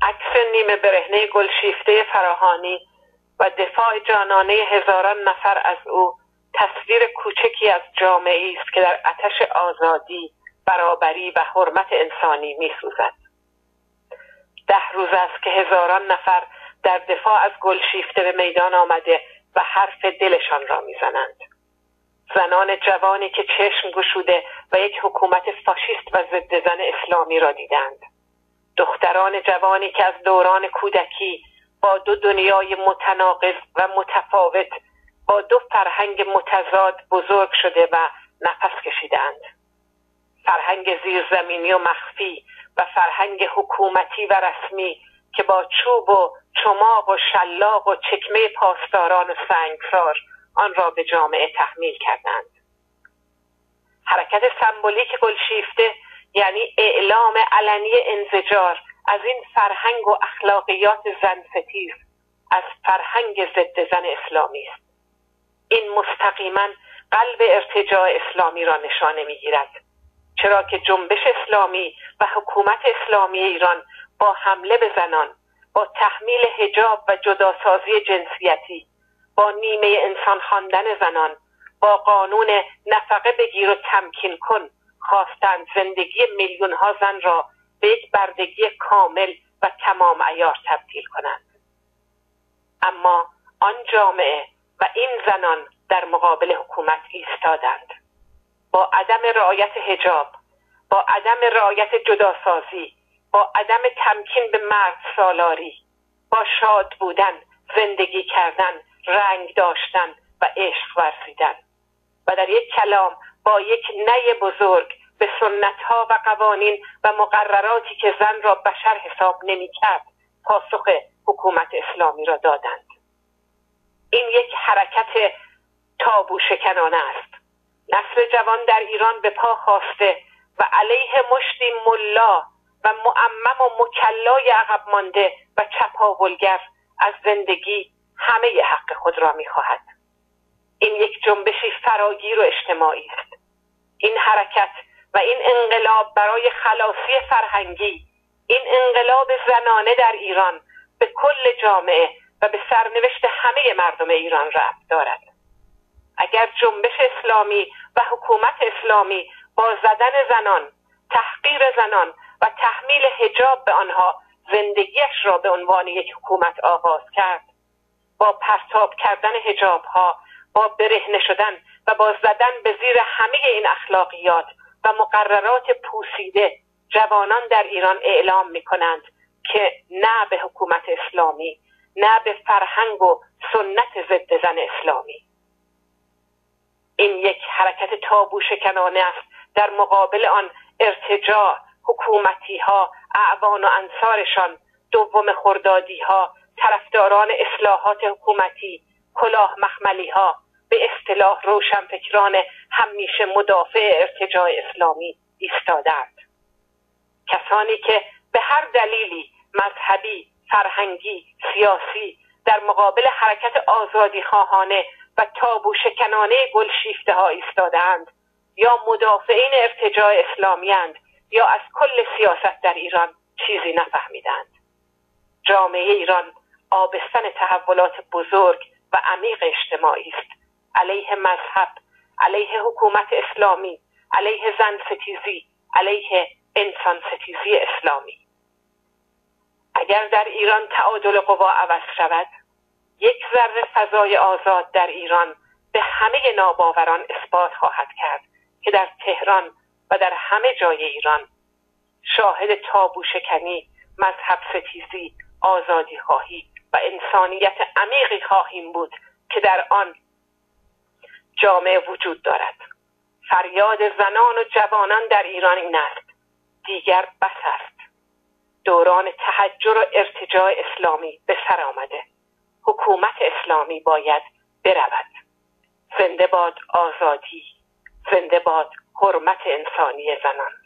عکس نیمه برهنه گلشیفته فراهانی و دفاع جانانه هزاران نفر از او تصویر کوچکی از جامعه‌ای است که در آتش آزادی، برابری و حرمت انسانی می‌سوزد. 10 روز است که هزاران نفر در دفاع از گلشیفته به میدان آمده و حرف دلشان را می‌زنند. زنان جوانی که چشم گشوده و یک حکومت فاشیست و ضد زن اسلامی را دیدند. دختران جوانی که از دوران کودکی با 2 دنیای متناقض و متفاوت، با 2 فرهنگ متضاد بزرگ شده و نفس کشیدند. فرهنگ زیرزمینی و مخفی و فرهنگ حکومتی و رسمی که با چوب و چماق و شلاق و چکمه پاسداران و سنگسار آن را به جامعه تحمیل کردند. حرکت سمبولیک گلشیفته یعنی اعلام علنی انزجار از این فرهنگ و اخلاقیات زن ستیز، از فرهنگ ضد زن اسلامی است. این مستقیما قلب ارتجاع اسلامی را نشانه می‌گیرد، چرا که جنبش اسلامی و حکومت اسلامی ایران با حمله به زنان، با تحمیل حجاب و جداسازی جنسیتی، با نیمه انسان خواندن زنان، با قانون نفقه بگیر و تمکین کن خواستند زندگی میلیون ها زن را به یک بردگی کامل و تمام عیار تبدیل کنند. اما آن جامعه و این زنان در مقابل حکومت ایستادند. با عدم رعایت حجاب، با عدم رعایت جداسازی، با عدم تمکین به مرد سالاری، با شاد بودن، زندگی کردن، رنگ داشتن و عشق ورزیدن و در یک کلام با یک نی بزرگ به سنت‌ها و قوانین و مقرراتی که زن را بشر حساب نمی‌کرد پاسخ حکومت اسلامی را دادند. این یک حرکت تابو شکنانه است. نسل جوان در ایران به پا خاسته و علیه مشتی ملا و معمم و مکلای عقب مانده و چپاولگر از زندگی همه حق خود را می‌خواهد. این یک جنبشی فراگیر و اجتماعی است. این حرکت و این انقلاب برای خلاصی فرهنگی، این انقلاب زنانه در ایران به کل جامعه و به سرنوشت همه مردم ایران ربط دارد. اگر جنبش اسلامی و حکومت اسلامی با زدن زنان، تحقیر زنان و تحمیل حجاب به آنها زندگیش را به عنوان یک حکومت آغاز کرد، با پرتاب کردن حجابها، با برهنه شدن و با زدن به زیر همه این اخلاقیات و مقررات پوسیده، جوانان در ایران اعلام می کنند که نه به حکومت اسلامی، نه به فرهنگ و سنت ضد زن اسلامی. این یک حرکت تابو شکنانه است در مقابل آن ارتجاع، حکومتی ها، اعوان و انصارشان، دوم خردادی ها، طرفداران اصلاحات حکومتی، کلاه مخملی ها، به اصطلاح روشنفکران همیشه مدافع ارتجاع اسلامی ایستادند. کسانی که به هر دلیلی مذهبی، فرهنگی، سیاسی در مقابل حرکت آزادی خواهانه و تابو شکنانه گلشیفته ها ایستادند، یا مدافعین ارتجاع اسلامی اند یا از کل سیاست در ایران چیزی نفهمیدند. جامعه ایران آبستن تحولات بزرگ و عمیق اجتماعی است، علیه مذهب، علیه حکومت اسلامی، علیه زن ستیزی، علیه انسان ستیزی اسلامی. اگر در ایران تعادل قوا عوض شود، یک ذره فضای آزاد در ایران به همه ناباوران اثبات خواهد کرد که در تهران و در همه جای ایران شاهد تابو شکنی، مذهب ستیزی، آزادی خواهی و انسانیت عمیقی خواهیم بود که در آن جامعه وجود دارد. فریاد زنان و جوانان در ایران این است: دیگر بس است. دوران تحجر و ارتجاع اسلامی به سر آمده. حکومت اسلامی باید برود. زنده باد آزادی، زنده باد حرمت انسانی زنان.